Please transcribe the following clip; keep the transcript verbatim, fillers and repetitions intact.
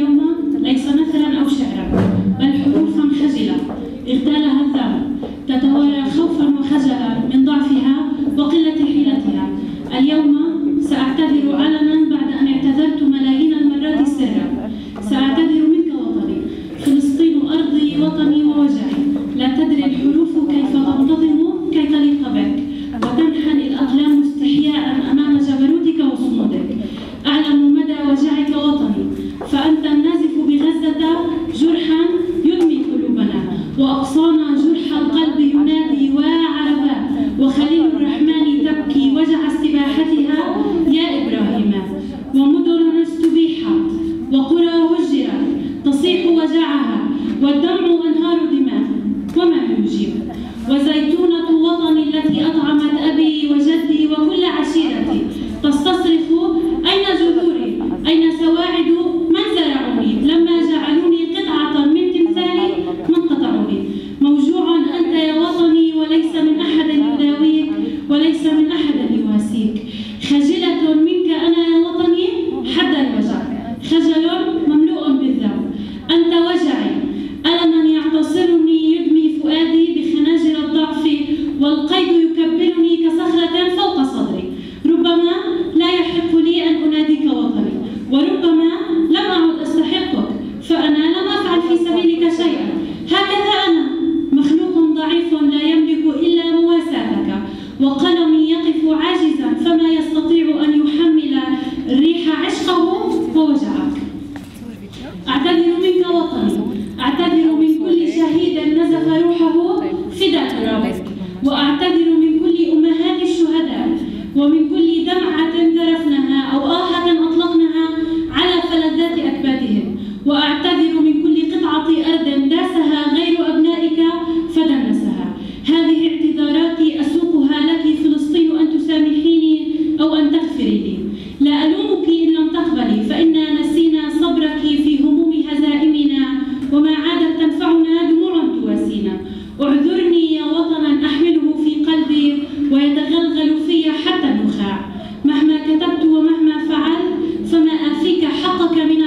اليوم ليس نثرا أو شعرا، بل حروفا خجلة اغتالها الذنب، تتوارى خوفا وخجلا من ضعفها وقلة حيلتها. اليوم سأعتذر علنا بعد أن اعتذرت ملايين المرات سرا. سأعتذر منك وطني، فلسطين أرضي وطني ووجعي. لا تدري الحروف كيف تنتظم كي تليق بك، وتنحني الأقلام استحياء أمام جبروتك وصمودك. أعلم مدى وجعك وطني، فأنت النازف بغزة جرحا يدمي قلوبنا، وأقصانا جرح القلب ينادي وعربا، وخليل الرحمن تبكي وجع استباحتها يا إبراهيم. ومدن استبيحت وقرى هجرت تصيح وجعها، والدمع أنهار دماء وما يجيب. وزيتونة وطني التي أطعمت أبي وجدي وكل عشيرتي تستصرخ أين جذوري؟ أين سواعد من زرعوني؟ لما جعلوني قطعة من تمثالي من قطعوني. موجوع أنت يا وطني، وليس من أحد يداويك، وليس من أحد يواسيك. خجلة منك أنا يا وطني حد الوجع، خجل مملوء بالذنب. أنت وجعي، ألما يعتصرني يدمي فؤادي بخناجر الضعف، والقيد يكبلني كصخرة فوق صدري. ربما لا يحق لي أن أناديك وطني، وربما لم أعد أستحقك، فأنا لم أفعل في سبيلك شيئا. هكذا أنا مخلوق ضعيف لا يملك إلا مواساتك، وقلمي يقف عاجزا فما يستطيع أن يحمل الريح عشقه ووجعك. أعتذر منك وطني، أعتذر من كل شهيد نزف روحه فداء ترابك، وأعتذر من كل أمهات الشهداء، ومن كل دمعة ذرفناها أو آهة أطلقناها على فلذات أكبادهم، وأعتذر من كل قطعة أرض داسها غير أبنائك فدنسها. هذه اعتذاراتي أسوقها لك فلسطين، أن تسامحيني أو أن تغفري لي. لا ألومك إن لم تقبلي، فإنا نسينا صبرك في هموم هزائمنا، وما عادت تنفعنا دموع تواسينا. اعذرني يا وطنا أحمله في قلبي ويتغلغل في حتى النخاع. مهما كتبت ومهما فعلت فما آفيك حقك من